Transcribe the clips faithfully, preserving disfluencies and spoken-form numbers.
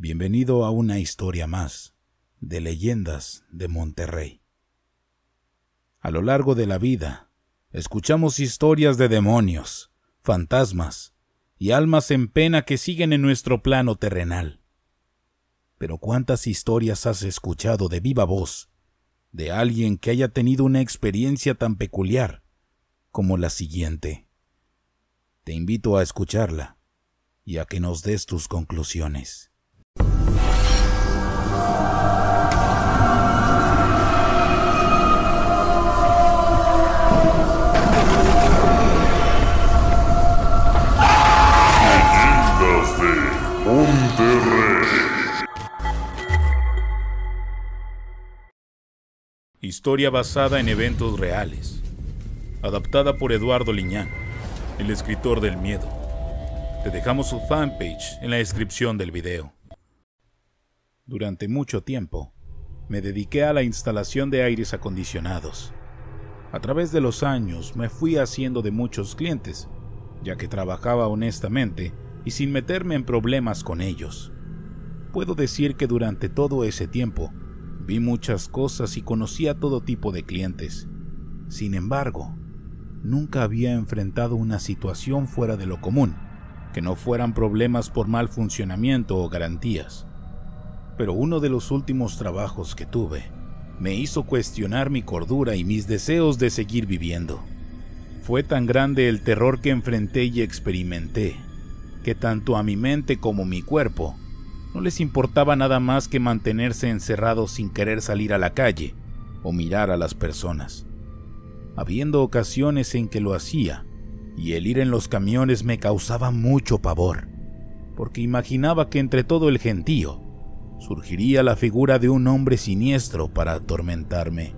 Bienvenido a una historia más de Leyendas de Monterrey. A lo largo de la vida, escuchamos historias de demonios, fantasmas y almas en pena que siguen en nuestro plano terrenal. Pero ¿cuántas historias has escuchado de viva voz de alguien que haya tenido una experiencia tan peculiar como la siguiente? Te invito a escucharla y a que nos des tus conclusiones. Leyendas de Monterrey. Historia basada en eventos reales. Adaptada por Eduardo Liñán, el escritor del miedo. Te dejamos su fanpage en la descripción del video. Durante mucho tiempo, me dediqué a la instalación de aires acondicionados. A través de los años me fui haciendo de muchos clientes, ya que trabajaba honestamente y sin meterme en problemas con ellos. Puedo decir que durante todo ese tiempo, vi muchas cosas y conocí a todo tipo de clientes. Sin embargo, nunca había enfrentado una situación fuera de lo común, que no fueran problemas por mal funcionamiento o garantías. Pero uno de los últimos trabajos que tuve me hizo cuestionar mi cordura y mis deseos de seguir viviendo. Fue tan grande el terror que enfrenté y experimenté, que tanto a mi mente como mi cuerpo no les importaba nada más que mantenerse encerrados sin querer salir a la calle o mirar a las personas. Habiendo ocasiones en que lo hacía, y el ir en los camiones me causaba mucho pavor, porque imaginaba que entre todo el gentío surgiría la figura de un hombre siniestro para atormentarme.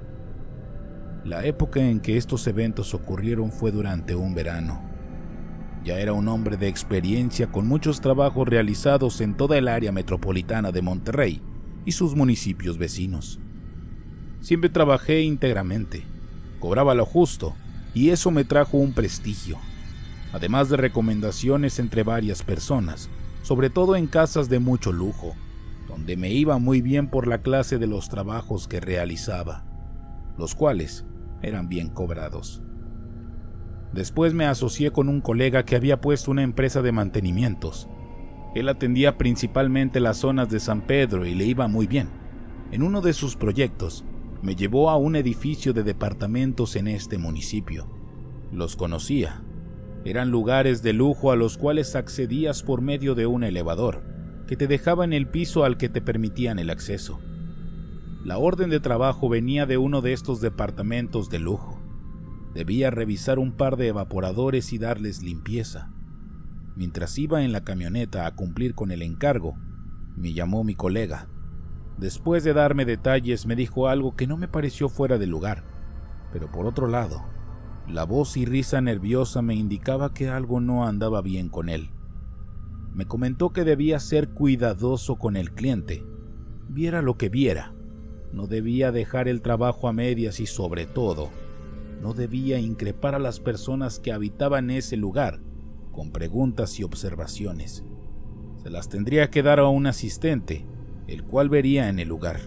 La época en que estos eventos ocurrieron fue durante un verano. Ya era un hombre de experiencia con muchos trabajos realizados en toda el área metropolitana de Monterrey y sus municipios vecinos. Siempre trabajé íntegramente, cobraba lo justo y eso me trajo un prestigio, además de recomendaciones entre varias personas, sobre todo en casas de mucho lujo, donde me iba muy bien por la clase de los trabajos que realizaba, los cuales eran bien cobrados. Después me asocié con un colega que había puesto una empresa de mantenimientos. Él atendía principalmente las zonas de San Pedro y le iba muy bien. En uno de sus proyectos, me llevó a un edificio de departamentos en este municipio. Los conocía. Eran lugares de lujo a los cuales accedías por medio de un elevador, que te dejaba en el piso al que te permitían el acceso. La orden de trabajo venía de uno de estos departamentos de lujo. Debía revisar un par de evaporadores y darles limpieza. Mientras iba en la camioneta a cumplir con el encargo, me llamó mi colega. Después de darme detalles, me dijo algo que no me pareció fuera de lugar, pero por otro lado, la voz y risa nerviosa me indicaba que algo no andaba bien con él. Me comentó que debía ser cuidadoso con el cliente, viera lo que viera. No debía dejar el trabajo a medias y, sobre todo, no debía increpar a las personas que habitaban ese lugar con preguntas y observaciones. Se las tendría que dar a un asistente, el cual vería en el lugar.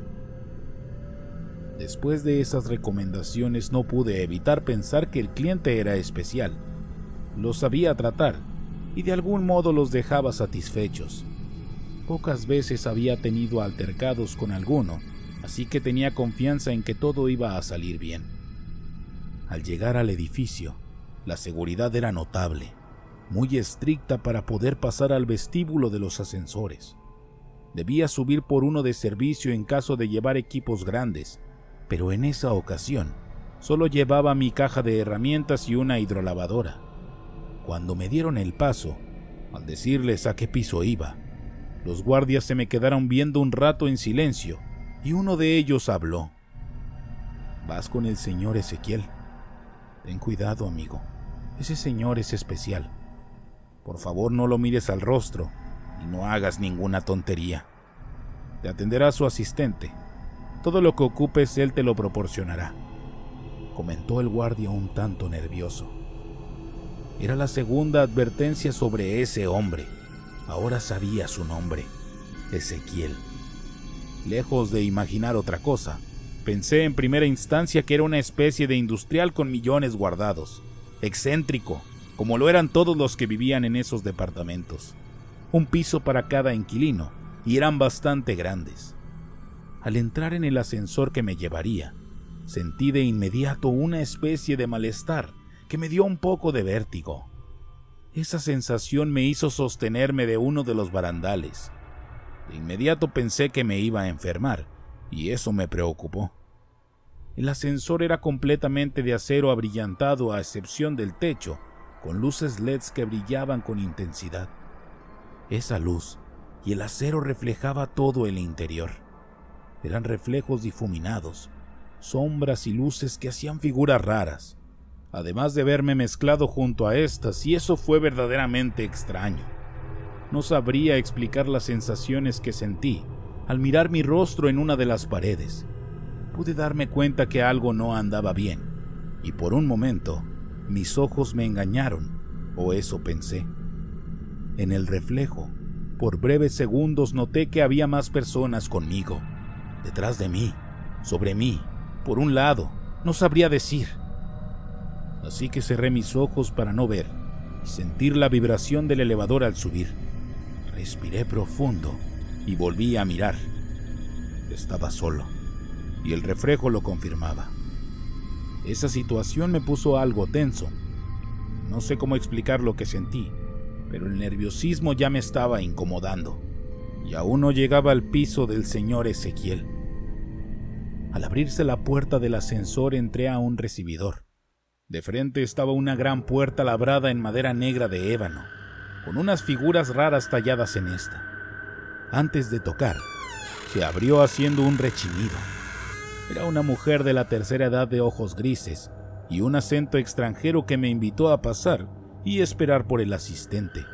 Después de esas recomendaciones no pude evitar pensar que el cliente era especial. Los sabía tratar y de algún modo los dejaba satisfechos. Pocas veces había tenido altercados con alguno, así que tenía confianza en que todo iba a salir bien. Al llegar al edificio, la seguridad era notable, muy estricta para poder pasar al vestíbulo de los ascensores. Debía subir por uno de servicio en caso de llevar equipos grandes, pero en esa ocasión solo llevaba mi caja de herramientas y una hidrolavadora. Cuando me dieron el paso, al decirles a qué piso iba, los guardias se me quedaron viendo un rato en silencio y uno de ellos habló. «Vas con el señor Ezequiel. Ten cuidado, amigo. Ese señor es especial. Por favor, no lo mires al rostro y no hagas ninguna tontería. Te atenderá su asistente. Todo lo que ocupes él te lo proporcionará», comentó el guardia un tanto nervioso. Era la segunda advertencia sobre ese hombre. Ahora sabía su nombre. Ezequiel. Lejos de imaginar otra cosa, pensé en primera instancia que era una especie de industrial con millones guardados, excéntrico, como lo eran todos los que vivían en esos departamentos. Un piso para cada inquilino, y eran bastante grandes. Al entrar en el ascensor que me llevaría, sentí de inmediato una especie de malestar que me dio un poco de vértigo. Esa sensación me hizo sostenerme de uno de los barandales. De inmediato pensé que me iba a enfermar, y eso me preocupó. El ascensor era completamente de acero abrillantado a excepción del techo, con luces L E Ds que brillaban con intensidad. Esa luz y el acero reflejaba todo el interior. Eran reflejos difuminados, sombras y luces que hacían figuras raras, además de verme mezclado junto a estas, y eso fue verdaderamente extraño. No sabría explicar las sensaciones que sentí al mirar mi rostro en una de las paredes. Pude darme cuenta que algo no andaba bien, y por un momento mis ojos me engañaron, o eso pensé. En el reflejo, por breves segundos noté que había más personas conmigo, detrás de mí, sobre mí, por un lado, no sabría decir. Así que cerré mis ojos para no ver y sentir la vibración del elevador al subir. Respiré profundo y volví a mirar. Estaba solo, y el reflejo lo confirmaba. Esa situación me puso algo tenso. No sé cómo explicar lo que sentí, pero el nerviosismo ya me estaba incomodando, y aún no llegaba al piso del señor Ezequiel. Al abrirse la puerta del ascensor entré a un recibidor. De frente estaba una gran puerta labrada en madera negra de ébano, con unas figuras raras talladas en esta. Antes de tocar, se abrió haciendo un rechinido. Era una mujer de la tercera edad de ojos grises y un acento extranjero que me invitó a pasar y esperar por el asistente.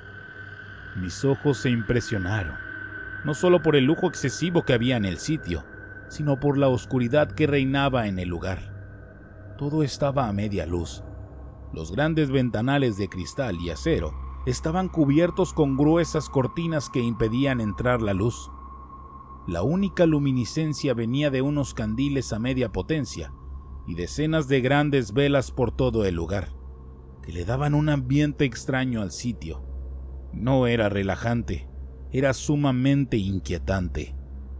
Mis ojos se impresionaron, no solo por el lujo excesivo que había en el sitio, sino por la oscuridad que reinaba en el lugar. Todo estaba a media luz. Los grandes ventanales de cristal y acero estaban cubiertos con gruesas cortinas que impedían entrar la luz. La única luminiscencia venía de unos candiles a media potencia y decenas de grandes velas por todo el lugar, que le daban un ambiente extraño al sitio. No era relajante, era sumamente inquietante.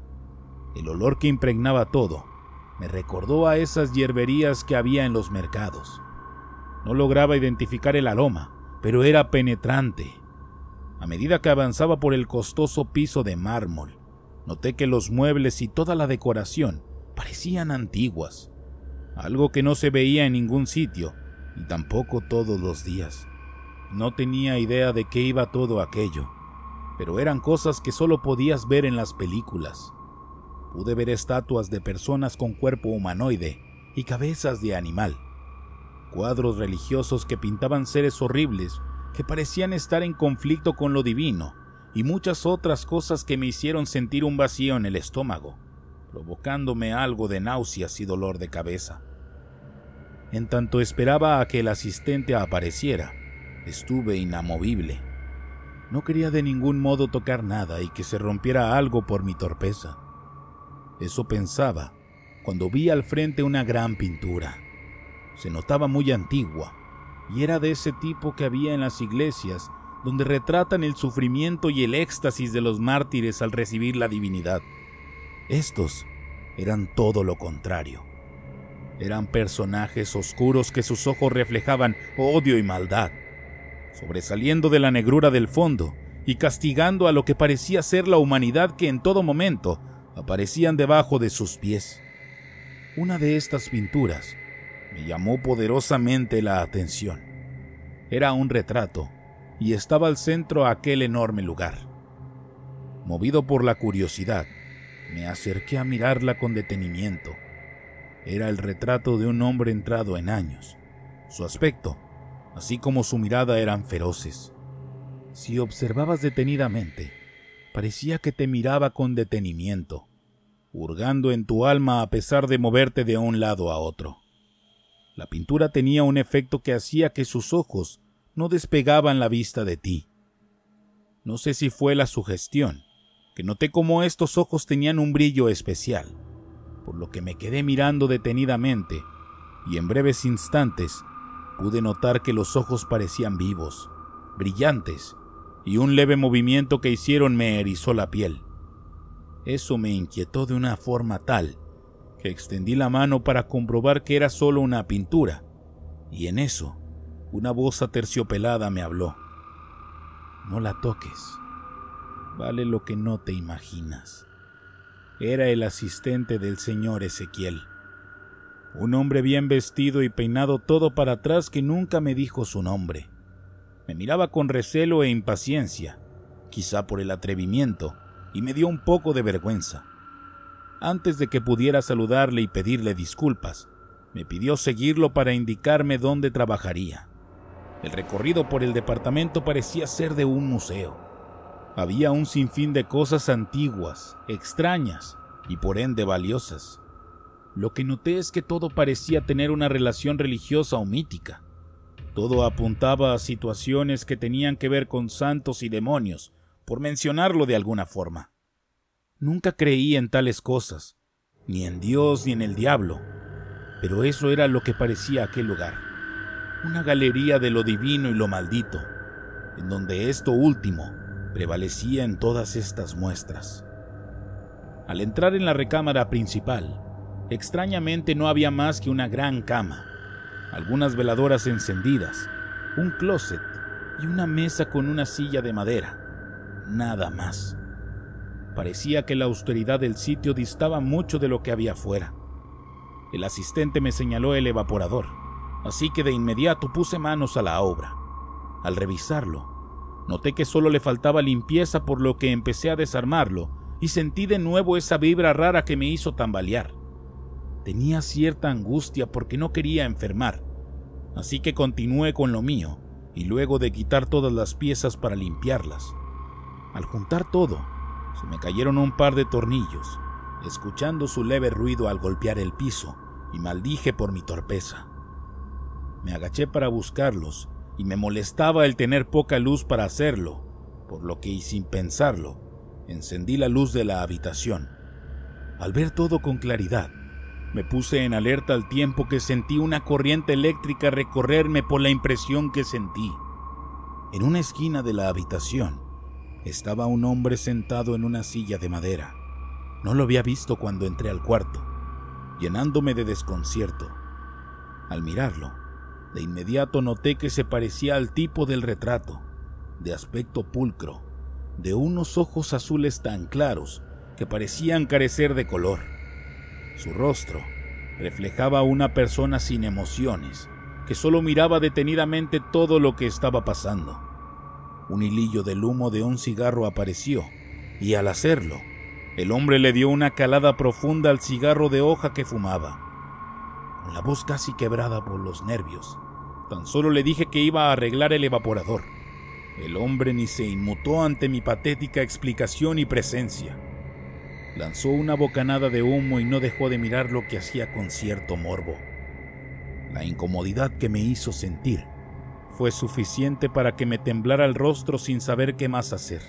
El olor que impregnaba todo me recordó a esas hierberías que había en los mercados. No lograba identificar el aroma, pero era penetrante. A medida que avanzaba por el costoso piso de mármol, noté que los muebles y toda la decoración parecían antiguas, algo que no se veía en ningún sitio y tampoco todos los días. No tenía idea de qué iba todo aquello, pero eran cosas que solo podías ver en las películas. Pude ver estatuas de personas con cuerpo humanoide y cabezas de animal, cuadros religiosos que pintaban seres horribles que parecían estar en conflicto con lo divino, y muchas otras cosas que me hicieron sentir un vacío en el estómago, provocándome algo de náuseas y dolor de cabeza. En tanto esperaba a que el asistente apareciera, estuve inamovible. No quería de ningún modo tocar nada y que se rompiera algo por mi torpeza. Eso pensaba cuando vi al frente una gran pintura. Se notaba muy antigua y era de ese tipo que había en las iglesias, donde retratan el sufrimiento y el éxtasis de los mártires al recibir la divinidad. Estos eran todo lo contrario. Eran personajes oscuros que sus ojos reflejaban odio y maldad, sobresaliendo de la negrura del fondo y castigando a lo que parecía ser la humanidad que en todo momento aparecían debajo de sus pies. Una de estas pinturas me llamó poderosamente la atención. Era un retrato y estaba al centro de aquel enorme lugar. Movido por la curiosidad, me acerqué a mirarla con detenimiento. Era el retrato de un hombre entrado en años. Su aspecto, así como su mirada, eran feroces. Si observabas detenidamente, parecía que te miraba con detenimiento, hurgando en tu alma a pesar de moverte de un lado a otro. La pintura tenía un efecto que hacía que sus ojos no despegaban la vista de ti. No sé si fue la sugestión, que noté cómo estos ojos tenían un brillo especial, por lo que me quedé mirando detenidamente y en breves instantes pude notar que los ojos parecían vivos, brillantes, y un leve movimiento que hicieron me erizó la piel. Eso me inquietó de una forma tal que extendí la mano para comprobar que era solo una pintura, y en eso una voz aterciopelada me habló. No la toques. Vale lo que no te imaginas. Era el asistente del señor Ezequiel. Un hombre bien vestido y peinado todo para atrás que nunca me dijo su nombre. Me miraba con recelo e impaciencia, quizá por el atrevimiento, y me dio un poco de vergüenza. Antes de que pudiera saludarle y pedirle disculpas, me pidió seguirlo para indicarme dónde trabajaría. El recorrido por el departamento parecía ser de un museo. Había un sinfín de cosas antiguas, extrañas y por ende valiosas. Lo que noté es que todo parecía tener una relación religiosa o mítica. Todo apuntaba a situaciones que tenían que ver con santos y demonios, por mencionarlo de alguna forma. Nunca creí en tales cosas, ni en Dios ni en el diablo, pero eso era lo que parecía aquel lugar. Una galería de lo divino y lo maldito, en donde esto último prevalecía en todas estas muestras. Al entrar en la recámara principal, extrañamente no había más que una gran cama, algunas veladoras encendidas, un closet y una mesa con una silla de madera. Nada más. Parecía que la austeridad del sitio distaba mucho de lo que había afuera. El asistente me señaló el evaporador, así que de inmediato puse manos a la obra. Al revisarlo, noté que solo le faltaba limpieza, por lo que empecé a desarmarlo y sentí de nuevo esa vibra rara que me hizo tambalear. Tenía cierta angustia porque no quería enfermar, así que continué con lo mío y luego de quitar todas las piezas para limpiarlas. Al juntar todo, se me cayeron un par de tornillos, escuchando su leve ruido al golpear el piso, y maldije por mi torpeza. Me agaché para buscarlos y me molestaba el tener poca luz para hacerlo, por lo que, y sin pensarlo, encendí la luz de la habitación. Al ver todo con claridad, me puse en alerta al tiempo que sentí una corriente eléctrica recorrerme por la impresión que sentí. En una esquina de la habitación estaba un hombre sentado en una silla de madera. No lo había visto cuando entré al cuarto, llenándome de desconcierto. Al mirarlo, de inmediato noté que se parecía al tipo del retrato, de aspecto pulcro, de unos ojos azules tan claros que parecían carecer de color. Su rostro reflejaba a una persona sin emociones, que solo miraba detenidamente todo lo que estaba pasando. Un hilillo del humo de un cigarro apareció, y al hacerlo, el hombre le dio una calada profunda al cigarro de hoja que fumaba. Con la voz casi quebrada por los nervios, tan solo le dije que iba a arreglar el evaporador. El hombre ni se inmutó ante mi patética explicación y presencia. Lanzó una bocanada de humo y no dejó de mirar lo que hacía con cierto morbo. La incomodidad que me hizo sentir fue suficiente para que me temblara el rostro sin saber qué más hacer.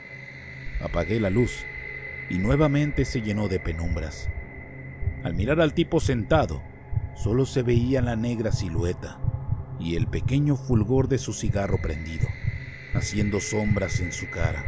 Apagué la luz y nuevamente se llenó de penumbras. Al mirar al tipo sentado, solo se veía la negra silueta y el pequeño fulgor de su cigarro prendido, haciendo sombras en su cara.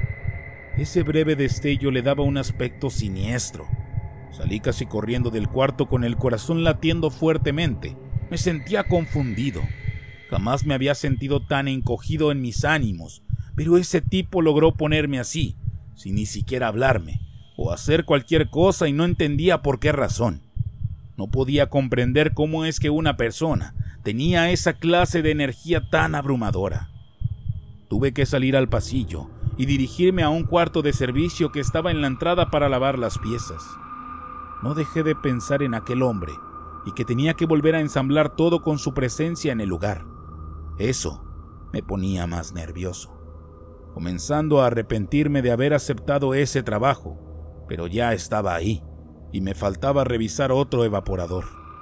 Ese breve destello le daba un aspecto siniestro. Salí casi corriendo del cuarto con el corazón latiendo fuertemente. Me sentía confundido. Jamás me había sentido tan encogido en mis ánimos, pero ese tipo logró ponerme así, sin ni siquiera hablarme, o hacer cualquier cosa, y no entendía por qué razón. No podía comprender cómo es que una persona tenía esa clase de energía tan abrumadora. Tuve que salir al pasillo y dirigirme a un cuarto de servicio que estaba en la entrada para lavar las piezas. No dejé de pensar en aquel hombre y que tenía que volver a ensamblar todo con su presencia en el lugar. Eso me ponía más nervioso, comenzando a arrepentirme de haber aceptado ese trabajo, pero ya estaba ahí y me faltaba revisar otro evaporador.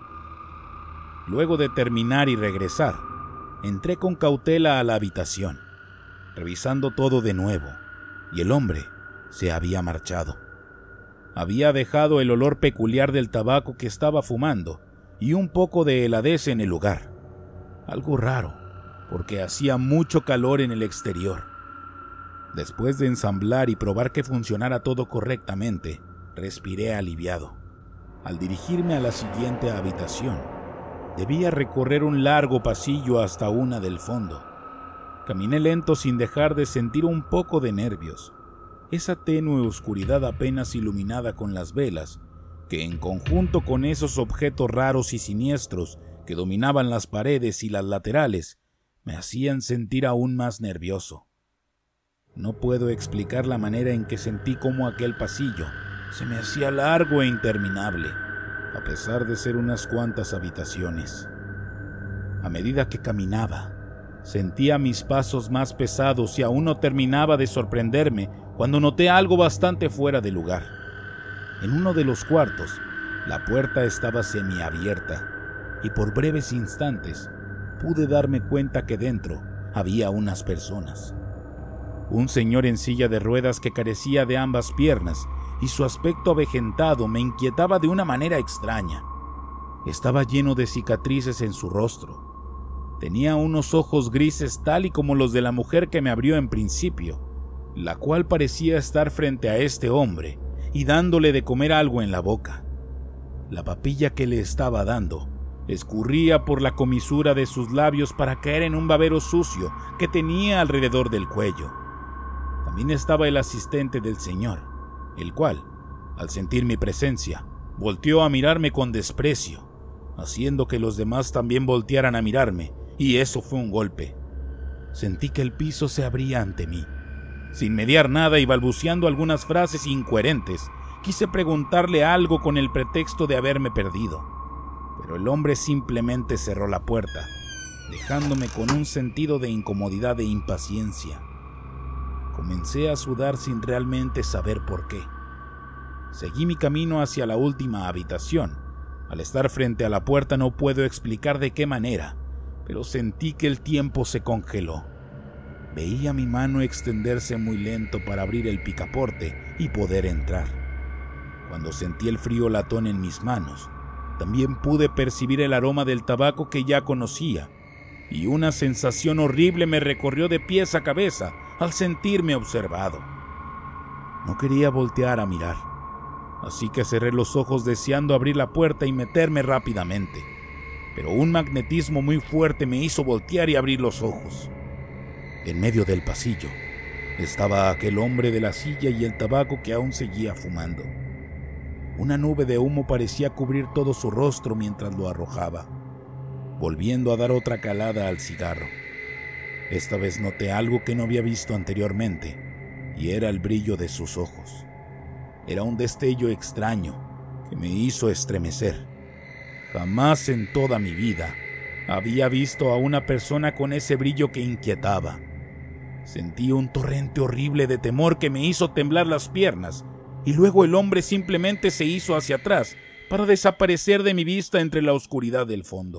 Luego de terminar y regresar, entré con cautela a la habitación, revisando todo de nuevo, y el hombre se había marchado. Había dejado el olor peculiar del tabaco que estaba fumando y un poco de heladez en el lugar. Algo raro, porque hacía mucho calor en el exterior. Después de ensamblar y probar que funcionara todo correctamente, respiré aliviado. Al dirigirme a la siguiente habitación, debía recorrer un largo pasillo hasta una del fondo. Caminé lento sin dejar de sentir un poco de nervios. Esa tenue oscuridad apenas iluminada con las velas, que en conjunto con esos objetos raros y siniestros que dominaban las paredes y las laterales, me hacían sentir aún más nervioso. No puedo explicar la manera en que sentí cómo aquel pasillo se me hacía largo e interminable, a pesar de ser unas cuantas habitaciones. A medida que caminaba, sentía mis pasos más pesados y aún no terminaba de sorprenderme cuando noté algo bastante fuera de lugar. En uno de los cuartos, la puerta estaba semiabierta y por breves instantes pude darme cuenta que dentro había unas personas. Un señor en silla de ruedas que carecía de ambas piernas y su aspecto avejentado me inquietaba de una manera extraña. Estaba lleno de cicatrices en su rostro. Tenía unos ojos grises tal y como los de la mujer que me abrió en principio, la cual parecía estar frente a este hombre y dándole de comer algo en la boca. La papilla que le estaba dando escurría por la comisura de sus labios para caer en un babero sucio que tenía alrededor del cuello. También estaba el asistente del señor, el cual, al sentir mi presencia, volteó a mirarme con desprecio, haciendo que los demás también voltearan a mirarme, y eso fue un golpe. Sentí que el piso se abría ante mí. Sin mediar nada y balbuceando algunas frases incoherentes, quise preguntarle algo con el pretexto de haberme perdido, pero el hombre simplemente cerró la puerta, dejándome con un sentido de incomodidad e impaciencia. Comencé a sudar sin realmente saber por qué. Seguí mi camino hacia la última habitación. Al estar frente a la puerta no puedo explicar de qué manera, pero sentí que el tiempo se congeló. Veía mi mano extenderse muy lento para abrir el picaporte y poder entrar. Cuando sentí el frío latón en mis manos, también pude percibir el aroma del tabaco que ya conocía, y una sensación horrible me recorrió de pies a cabeza al sentirme observado. No quería voltear a mirar, así que cerré los ojos deseando abrir la puerta y meterme rápidamente, pero un magnetismo muy fuerte me hizo voltear y abrir los ojos. En medio del pasillo estaba aquel hombre de la silla y el tabaco que aún seguía fumando. Una nube de humo parecía cubrir todo su rostro mientras lo arrojaba, volviendo a dar otra calada al cigarro. Esta vez noté algo que no había visto anteriormente, y era el brillo de sus ojos. Era un destello extraño que me hizo estremecer. Jamás en toda mi vida había visto a una persona con ese brillo que inquietaba. Sentí un torrente horrible de temor que me hizo temblar las piernas, y luego el hombre simplemente se hizo hacia atrás para desaparecer de mi vista entre la oscuridad del fondo.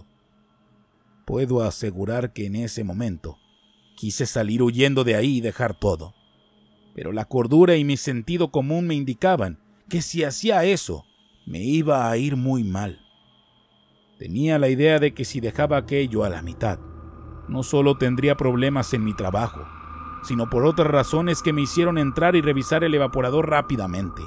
Puedo asegurar que en ese momento quise salir huyendo de ahí y dejar todo, pero la cordura y mi sentido común me indicaban que si hacía eso, me iba a ir muy mal. Tenía la idea de que si dejaba aquello a la mitad, no solo tendría problemas en mi trabajo, sino por otras razones que me hicieron entrar y revisar el evaporador rápidamente.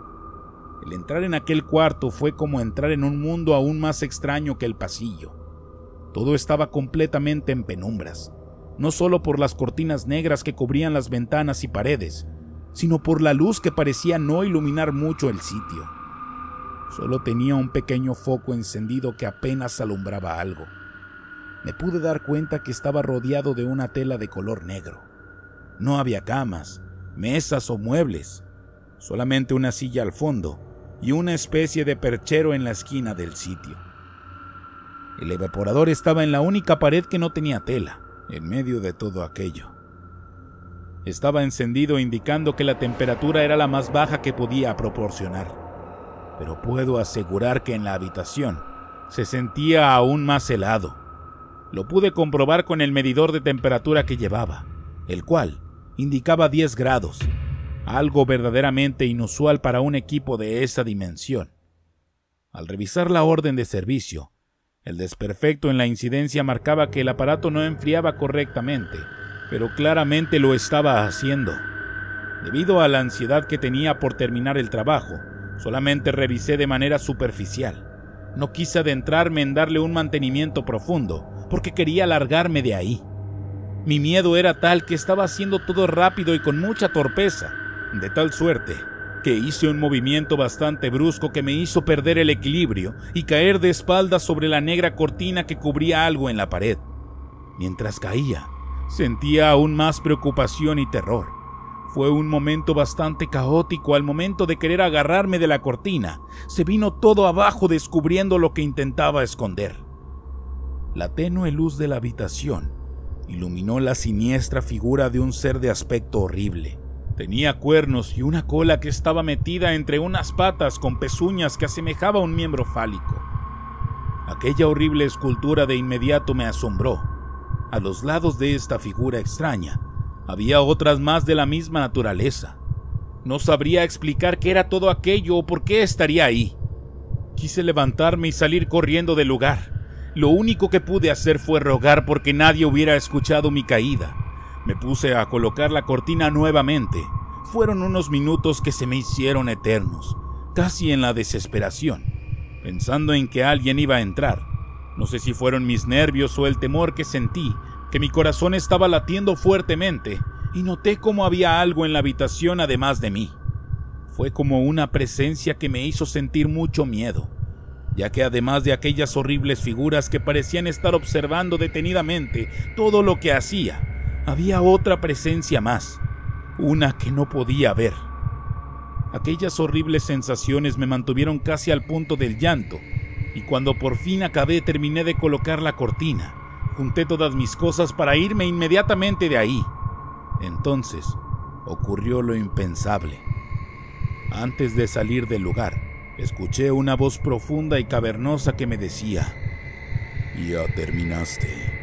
El entrar en aquel cuarto fue como entrar en un mundo aún más extraño que el pasillo. Todo estaba completamente en penumbras, no solo por las cortinas negras que cubrían las ventanas y paredes, sino por la luz que parecía no iluminar mucho el sitio. Solo tenía un pequeño foco encendido que apenas alumbraba algo. Me pude dar cuenta que estaba rodeado de una tela de color negro. No había camas, mesas o muebles, solamente una silla al fondo y una especie de perchero en la esquina del sitio. El evaporador estaba en la única pared que no tenía tela, en medio de todo aquello. Estaba encendido indicando que la temperatura era la más baja que podía proporcionar, pero puedo asegurar que en la habitación se sentía aún más helado. Lo pude comprobar con el medidor de temperatura que llevaba, el cual indicaba diez grados. algo verdaderamente inusual para un equipo de esa dimensión. Al revisar la orden de servicio, el desperfecto en la incidencia marcaba que el aparato no enfriaba correctamente, pero claramente lo estaba haciendo. Debido a la ansiedad que tenía por terminar el trabajo, solamente revisé de manera superficial. No quise adentrarme en darle un mantenimiento profundo, porque quería largarme de ahí. Mi miedo era tal que estaba haciendo todo rápido y con mucha torpeza, de tal suerte que hice un movimiento bastante brusco que me hizo perder el equilibrio y caer de espaldas sobre la negra cortina que cubría algo en la pared. Mientras caía, sentía aún más preocupación y terror. Fue un momento bastante caótico. Al momento de querer agarrarme de la cortina, se vino todo abajo descubriendo lo que intentaba esconder. La tenue luz de la habitación iluminó la siniestra figura de un ser de aspecto horrible. Tenía cuernos y una cola que estaba metida entre unas patas con pezuñas que asemejaba un miembro fálico. Aquella horrible escultura de inmediato me asombró. A los lados de esta figura extraña, había otras más de la misma naturaleza. No sabría explicar qué era todo aquello o por qué estaría ahí. Quise levantarme y salir corriendo del lugar. Lo único que pude hacer fue rogar porque nadie hubiera escuchado mi caída. Me puse a colocar la cortina nuevamente. Fueron unos minutos que se me hicieron eternos, casi en la desesperación, pensando en que alguien iba a entrar. No sé si fueron mis nervios o el temor que sentí, que mi corazón estaba latiendo fuertemente, y noté cómo había algo en la habitación además de mí. Fue como una presencia que me hizo sentir mucho miedo, ya que además de aquellas horribles figuras que parecían estar observando detenidamente todo lo que hacía, había otra presencia más, una que no podía ver. Aquellas horribles sensaciones me mantuvieron casi al punto del llanto, y cuando por fin acabé terminé de colocar la cortina, junté todas mis cosas para irme inmediatamente de ahí. Entonces ocurrió lo impensable. Antes de salir del lugar, escuché una voz profunda y cavernosa que me decía: «Ya terminaste».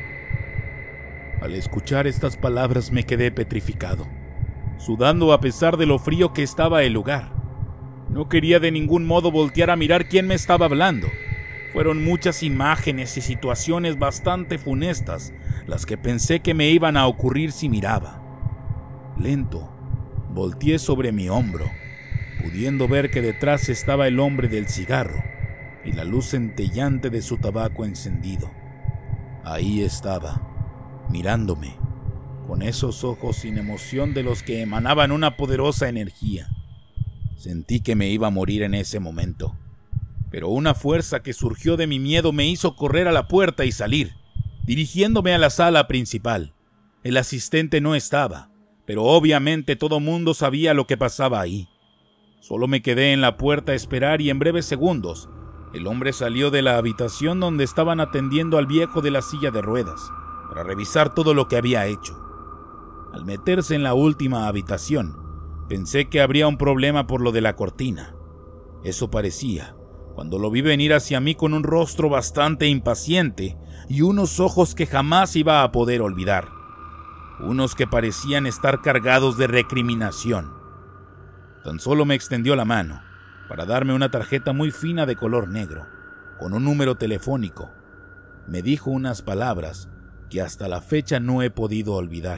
Al escuchar estas palabras me quedé petrificado, sudando a pesar de lo frío que estaba el lugar. No quería de ningún modo voltear a mirar quién me estaba hablando. Fueron muchas imágenes y situaciones bastante funestas las que pensé que me iban a ocurrir si miraba. Lento, volteé sobre mi hombro, pudiendo ver que detrás estaba el hombre del cigarro y la luz centellante de su tabaco encendido. Ahí estaba, mirándome, con esos ojos sin emoción de los que emanaban una poderosa energía. Sentí que me iba a morir en ese momento, pero una fuerza que surgió de mi miedo me hizo correr a la puerta y salir, dirigiéndome a la sala principal. El asistente no estaba, pero obviamente todo mundo sabía lo que pasaba ahí. Solo me quedé en la puerta a esperar y en breves segundos, el hombre salió de la habitación donde estaban atendiendo al viejo de la silla de ruedas, para revisar todo lo que había hecho. Al meterse en la última habitación, pensé que habría un problema por lo de la cortina. Eso parecía, cuando lo vi venir hacia mí con un rostro bastante impaciente y unos ojos que jamás iba a poder olvidar. Unos que parecían estar cargados de recriminación. Tan solo me extendió la mano para darme una tarjeta muy fina de color negro, con un número telefónico. Me dijo unas palabras que hasta la fecha no he podido olvidar.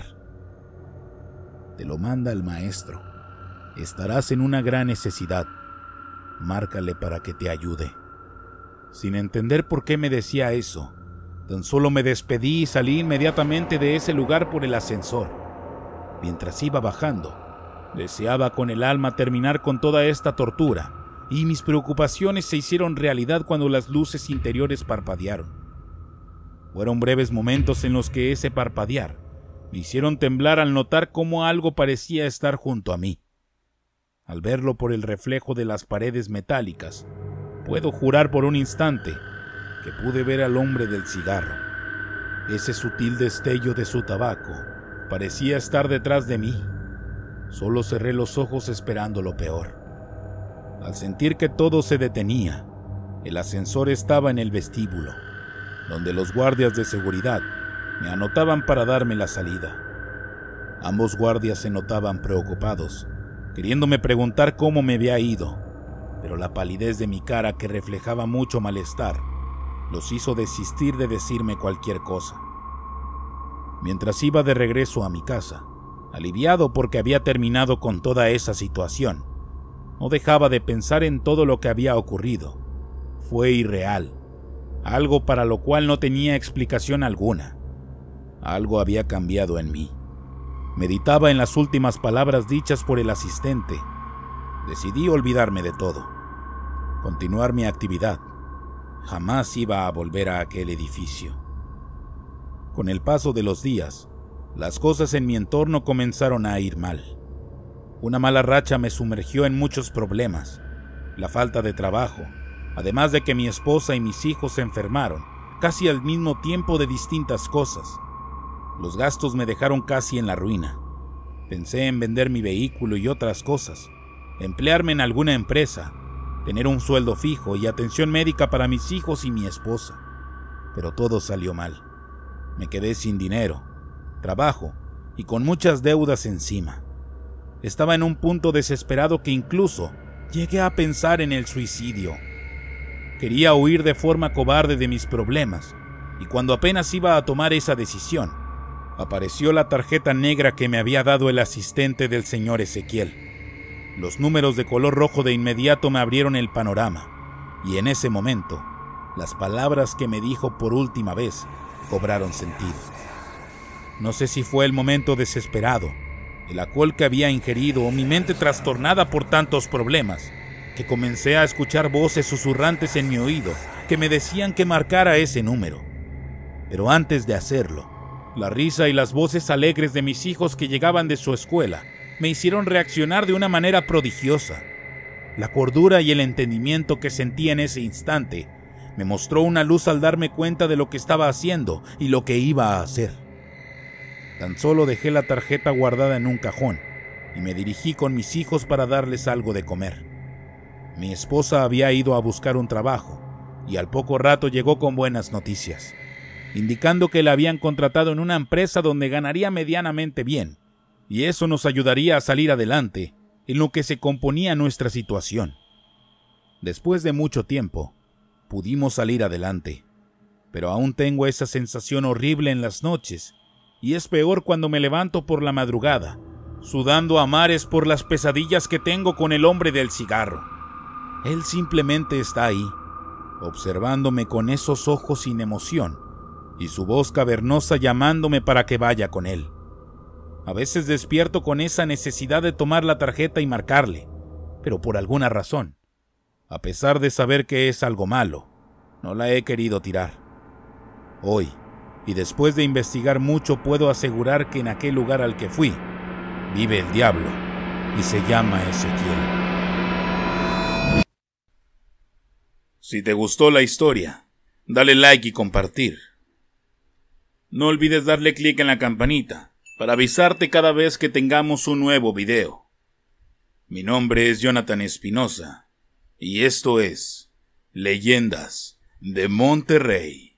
Te lo manda el maestro. Estarás en una gran necesidad. Márcale para que te ayude. Sin entender por qué me decía eso, tan solo me despedí y salí inmediatamente de ese lugar por el ascensor. Mientras iba bajando, deseaba con el alma terminar con toda esta tortura, y mis preocupaciones se hicieron realidad cuando las luces interiores parpadearon. Fueron breves momentos en los que ese parpadear me hicieron temblar al notar cómo algo parecía estar junto a mí. Al verlo por el reflejo de las paredes metálicas, puedo jurar por un instante que pude ver al hombre del cigarro. Ese sutil destello de su tabaco parecía estar detrás de mí. Solo cerré los ojos esperando lo peor. Al sentir que todo se detenía, el ascensor estaba en el vestíbulo, donde los guardias de seguridad me anotaban para darme la salida. Ambos guardias se notaban preocupados, queriéndome preguntar cómo me había ido, pero la palidez de mi cara, que reflejaba mucho malestar, los hizo desistir de decirme cualquier cosa. Mientras iba de regreso a mi casa, aliviado porque había terminado con toda esa situación, no dejaba de pensar en todo lo que había ocurrido. Fue irreal, algo para lo cual no tenía explicación alguna. Algo había cambiado en mí. Meditaba en las últimas palabras dichas por el asistente. Decidí olvidarme de todo, continuar mi actividad. Jamás iba a volver a aquel edificio. Con el paso de los días, las cosas en mi entorno comenzaron a ir mal. Una mala racha me sumergió en muchos problemas. La falta de trabajo, además de que mi esposa y mis hijos se enfermaron, casi al mismo tiempo, de distintas cosas. Los gastos me dejaron casi en la ruina. Pensé en vender mi vehículo y otras cosas, emplearme en alguna empresa, tener un sueldo fijo y atención médica para mis hijos y mi esposa. Pero todo salió mal. Me quedé sin dinero, trabajo y con muchas deudas encima. Estaba en un punto desesperado que incluso llegué a pensar en el suicidio. Quería huir de forma cobarde de mis problemas, y cuando apenas iba a tomar esa decisión, apareció la tarjeta negra que me había dado el asistente del señor Ezequiel. Los números de color rojo de inmediato me abrieron el panorama, y en ese momento, las palabras que me dijo por última vez cobraron sentido. No sé si fue el momento desesperado, el alcohol que había ingerido o mi mente trastornada por tantos problemas, que comencé a escuchar voces susurrantes en mi oído que me decían que marcara ese número. Pero antes de hacerlo, la risa y las voces alegres de mis hijos que llegaban de su escuela me hicieron reaccionar de una manera prodigiosa. La cordura y el entendimiento que sentí en ese instante me mostró una luz al darme cuenta de lo que estaba haciendo y lo que iba a hacer. Tan solo dejé la tarjeta guardada en un cajón y me dirigí con mis hijos para darles algo de comer. Mi esposa había ido a buscar un trabajo y al poco rato llegó con buenas noticias, indicando que la habían contratado en una empresa donde ganaría medianamente bien, y eso nos ayudaría a salir adelante en lo que se componía nuestra situación. Después de mucho tiempo, pudimos salir adelante, pero aún tengo esa sensación horrible en las noches, y es peor cuando me levanto por la madrugada, sudando a mares por las pesadillas que tengo con el hombre del cigarro. Él simplemente está ahí, observándome con esos ojos sin emoción, y su voz cavernosa llamándome para que vaya con él. A veces despierto con esa necesidad de tomar la tarjeta y marcarle, pero por alguna razón, a pesar de saber que es algo malo, no la he querido tirar. Hoy, y después de investigar mucho, puedo asegurar que en aquel lugar al que fui, vive el diablo, y se llama Ezequiel. Si te gustó la historia, dale like y compartir. No olvides darle clic en la campanita para avisarte cada vez que tengamos un nuevo video. Mi nombre es Jonathan Espinosa y esto es Leyendas de Monterrey.